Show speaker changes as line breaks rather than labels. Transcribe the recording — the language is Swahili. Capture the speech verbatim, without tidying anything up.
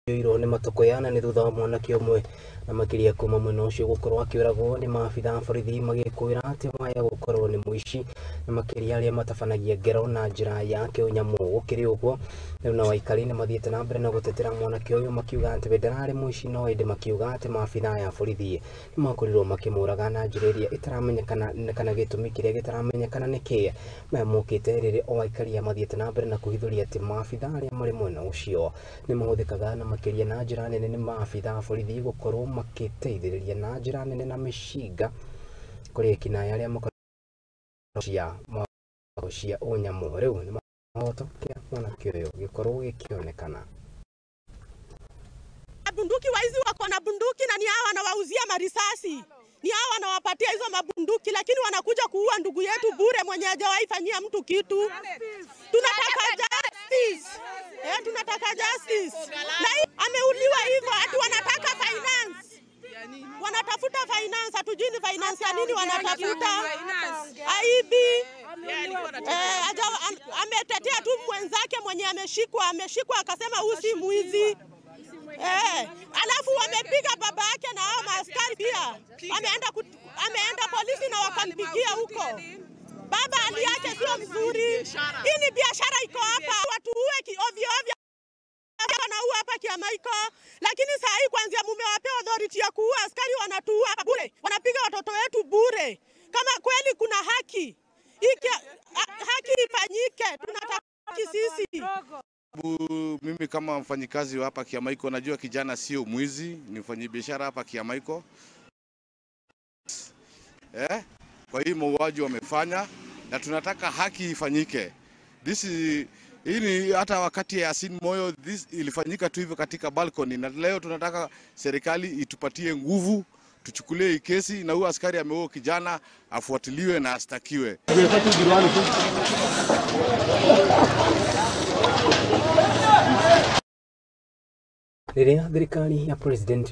iro ni matokoyana ni thutha wa mwanake umwe na makiria kuma mwena ucio gukorwo akiuragwo ni maabitha borithi magikwira ati mwaya gukorwo ni muici na makiria aria matabanagia ngero na njira yake unyamu gukiri uguo riu na waikari ni mathiete na mbere na gutetera mwanake uyu makiuga ati we ndarari muici no indi makiuga ati maabitha ya borithi ni makorirwo makimuraga na njira iria itaramenyekana kana gitumi kiria gitaramenyekana niki mamukite riri o waikari mathiete na mbere na kuhithuria ati maabitha aria mari mwena ucio ni mahuthikaga na makiria na njira nene ni maabitha borithi gukorwo makiteithiriria na njira nene na mishinga kuri kinaya aria makoria cia unyamu riu ni mahoto kia mwanake uyu gikorwo gikionekana.
Bunduki waizi wako na bunduki na ni hawa wanawauzia marisasi, ni hawa wanawapatia hizo mabunduki, lakini wanakuja kuua ndugu yetu bure mwenye hajawahi fanyia mtu kitu. Tunataka justice. Eh, tunataka justice. Na ameuliwa hivyo hadi wanataka finance. Wanatafuta finance, hatujui ni finance ya nini wanatafuta. I B eh, ametetea tu mwenzake mwenye ameshikwa, ameshikwa akasema usi mwizi. Eh, alafu wamepiga baba yake na hao maaskari pia. Ameenda ameenda polisi na wakampigia huko. Baba hali yake sio mzuri. Hii ni biashara iko hapa. Watu uwe ovyo ovyo. Wanaua hapa Kiamaiko. Lakini saa hii kwanza mumewapea authority ya kuua askari wanatuua hapa bure. Wanapiga watoto wetu bure. Kama kweli kuna haki, Iki, haki ifanyike. Tunataka sisi.
Mimi kama mfanyikazi wa hapa Kiamaiko najua kijana sio mwizi, ni mfanyabiashara hapa Kiamaiko. Eh? Kwa hii mauaji wamefanya na tunataka haki ifanyike. This is hii hata wakati ya Yasin Moyo this ilifanyika tu hivyo katika balcony, na leo tunataka serikali itupatie nguvu tuchukulie hii kesi na huyo askari ameua kijana afuatiliwe na astakiwe.
Riria thirikari ya president